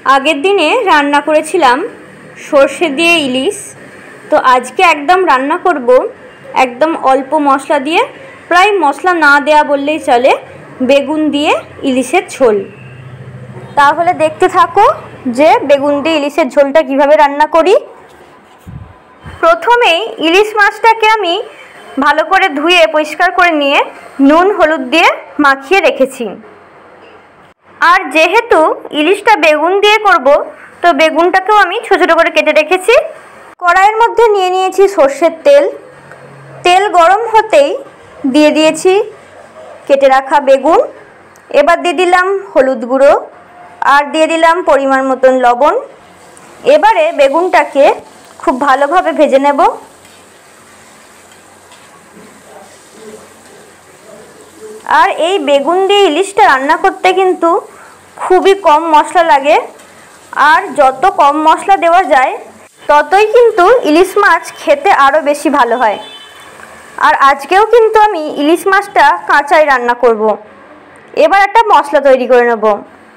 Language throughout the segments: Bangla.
আগের দিনে রান্না করেছিলাম সর্ষে দিয়ে ইলিশ। তো আজকে একদম রান্না করব একদম অল্প মশলা দিয়ে, প্রায় মশলা না দেয়া বললেই চলে, বেগুন দিয়ে ইলিশের ঝোল। তাহলে দেখতে থাকো যে বেগুন দিয়ে ইলিশের ঝোলটা কিভাবে রান্না করি। প্রথমেই ইলিশ মাছটাকে আমি ভালো করে ধুয়ে পরিষ্কার করে নিয়ে নুন হলুদ দিয়ে মাখিয়ে রেখেছি। আর যেহেতু ইলিশটা বেগুন দিয়ে করব, তো বেগুনটাকেও আমি ছোটো ছোটো করে কেটে রেখেছি। কড়াইয়ের মধ্যে নিয়ে নিয়েছি সর্ষের তেল। তেল গরম হতেই দিয়ে দিয়েছি কেটে রাখা বেগুন। এবার দিয়ে দিলাম হলুদ গুঁড়ো আর দিয়ে দিলাম পরিমাণ মতন লবণ। এবারে বেগুনটাকে খুব ভালোভাবে ভেজে নেব। আর এই বেগুন দিয়ে ইলিশটা রান্না করতে কিন্তু খুবই কম মশলা লাগে, আর যত কম মশলা দেওয়া যায় ততই কিন্তু ইলিশ মাছ খেতে আরও বেশি ভালো হয়। আর আজকেও কিন্তু আমি ইলিশ মাছটা কাঁচাই রান্না করব। এবার একটা মশলা তৈরি করে নেব।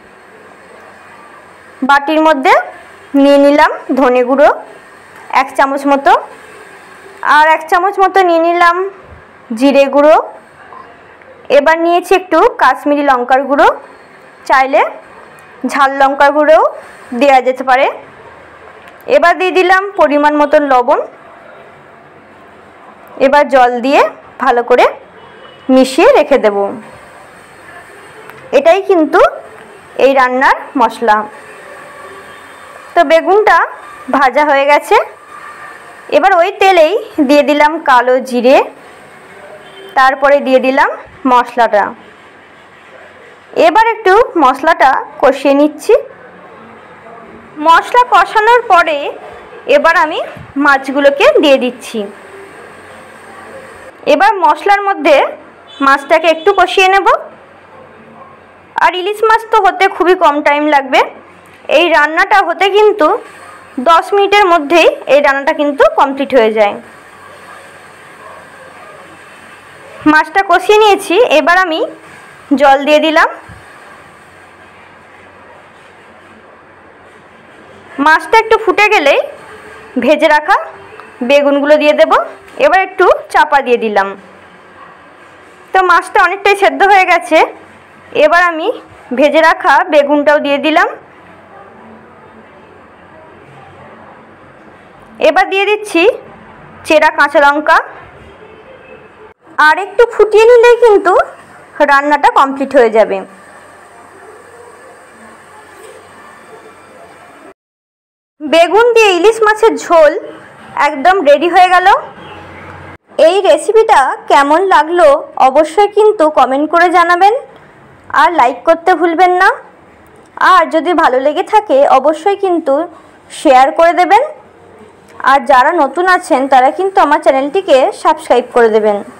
বাটির মধ্যে নিয়ে নিলাম ধনে গুঁড়ো 1 চামচ মতো, আর 1 চামচ মতো নিয়ে নিলাম জিরে গুঁড়ো। এবার নিয়েছি একটু কাশ্মীরি লঙ্কার গুঁড়ো, চাইলে ঝাল লঙ্কার গুঁড়োও দেওয়া যেতে পারে। এবার দিয়ে দিলাম পরিমাণ মতন লবণ। এবার জল দিয়ে ভালো করে মিশিয়ে রেখে দেব। এটাই কিন্তু এই রান্নার মশলা। তো বেগুনটা ভাজা হয়ে গেছে। এবার ওই তেলেই দিয়ে দিলাম কালো জিরে, তারপরে দিয়ে দিলাম মশলাটা। এবার একটু মশলাটা কষিয়ে নিচ্ছি। মশলা কষানোর পরে এবার আমি মাছগুলোকে দিয়ে দিচ্ছি। এবার মশলার মধ্যে মাছটাকে একটু কষিয়ে নেব। আর ইলিশ মাছ তো হতে খুবই কম টাইম লাগবে। এই রান্নাটা হতে কিন্তু 10 মিনিটের মধ্যেই এই রান্নাটা কিন্তু কমপ্লিট হয়ে যায়। মাছটা কষিয়ে নিয়েছি। এবার আমি জল দিয়ে দিলাম। মাছটা একটু ফুটে গেলেই ভেজে রাখা বেগুনগুলো দিয়ে দেব। এবার একটু চাপা দিয়ে দিলাম। তো মাছটা অনেকটাই সেদ্ধ হয়ে গেছে। এবার আমি ভেজে রাখা বেগুনটাও দিয়ে দিলাম। এবার দিয়ে দিচ্ছি চেরা কাঁচা লঙ্কা। আর একটু ফুটিয়ে নিলেই কিন্তু রান্নাটা কমপ্লিট হয়ে যাবে। বেগুন দিয়ে ইলিশ মাছের ঝোল একদম রেডি হয়ে গেল। এই রেসিপিটা কেমন লাগলো অবশ্যই কিন্তু কমেন্ট করে জানাবেন, আর লাইক করতে ভুলবেন না। আর যদি ভালো লেগে থাকে অবশ্যই কিন্তু শেয়ার করে দেবেন। আর যারা নতুন আছেন তারা কিন্তু আমার চ্যানেলটিকে সাবস্ক্রাইব করে দেবেন।